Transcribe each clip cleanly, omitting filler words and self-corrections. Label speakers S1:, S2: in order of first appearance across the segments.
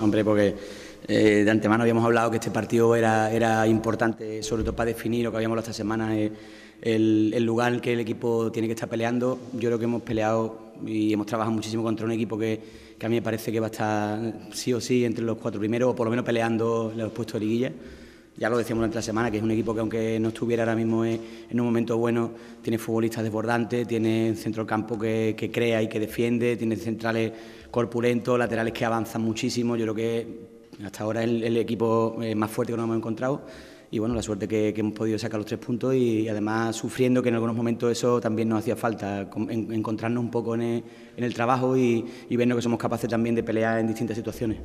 S1: Hombre, porque de antemano habíamos hablado que este partido era importante, sobre todo para definir lo que habíamos hablado esta semana, el lugar en el que el equipo tiene que estar peleando. Yo creo que hemos peleado y hemos trabajado muchísimo contra un equipo que a mí me parece que va a estar sí o sí entre los 4 primeros, o por lo menos peleando los puestos de liguilla. Ya lo decíamos durante la semana, que es un equipo que, aunque no estuviera ahora mismo en un momento bueno, tiene futbolistas desbordantes, tiene un centro del campo que crea y que defiende, tiene centrales corpulentos, laterales que avanzan muchísimo. Yo creo que hasta ahora es el equipo más fuerte que nos hemos encontrado. Y bueno, la suerte que hemos podido sacar los 3 puntos y además sufriendo, que en algunos momentos eso también nos hacía falta, encontrarnos un poco en el trabajo y vernos que somos capaces también de pelear en distintas situaciones.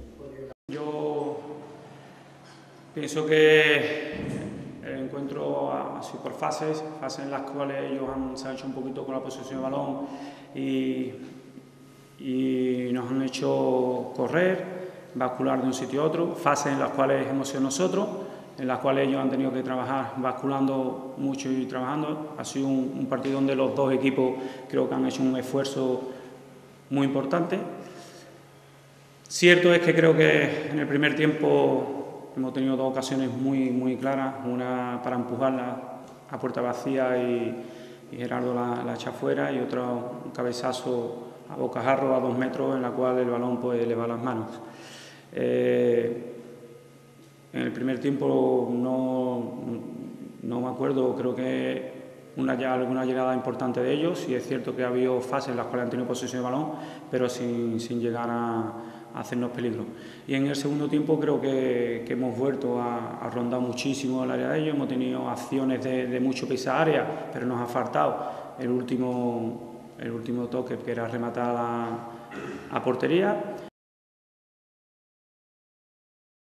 S2: Pienso que el encuentro ha sido por fases en las cuales ellos se han hecho un poquito con la posesión de balón y nos han hecho correr, bascular de un sitio a otro, fases en las cuales hemos sido nosotros, en las cuales ellos han tenido que trabajar basculando mucho y trabajando. Ha sido un partido donde los dos equipos creo que han hecho un esfuerzo muy importante. Cierto es que creo que en el primer tiempo hemos tenido 2 ocasiones muy claras, una para empujarla a puerta vacía y Gerardo la echa fuera, y otra un cabezazo a bocajarro a 2 metros en la cual el balón pues le va a las manos. En el primer tiempo no me acuerdo, creo que alguna llegada importante de ellos, y es cierto que ha habido fases en las cuales han tenido posesión de balón, pero sin llegar a hacernos peligro. Y en el segundo tiempo creo que hemos vuelto a rondar muchísimo el área de ellos, hemos tenido acciones de mucho pisar área, pero nos ha faltado el último toque, que era rematar a portería.